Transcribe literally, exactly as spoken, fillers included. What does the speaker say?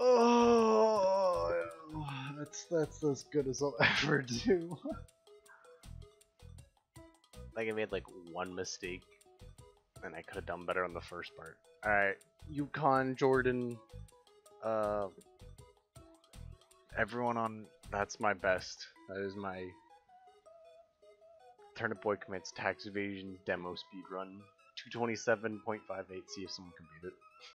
Oh, that's that's as good as I'll ever do. Like I made like one mistake, and I could have done better on the first part. All right, Yukon, Jordan, uh, everyone on. That's my best. That is my Turnip Boy Commits Tax Evasion demo speedrun. two twenty-seven point five eight. See if someone can beat it.